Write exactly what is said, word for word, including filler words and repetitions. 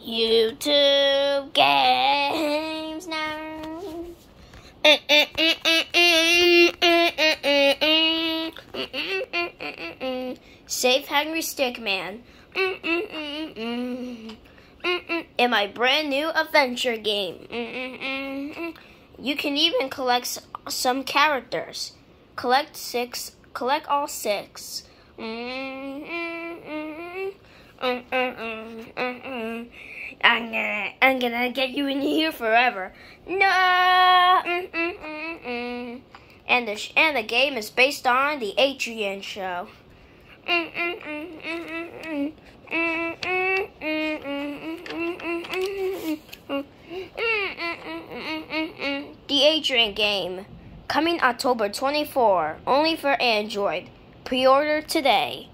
YouTube games now. Save Hungry Stickman. In my brand new adventure game. You can even collect some characters. Collect six. Collect all six. I'm gonna, I'm gonna get you in here forever. No. And the and the game is based on the Adrian show. The Adrian game, coming October twenty-fourth, only for Android. Pre-order today.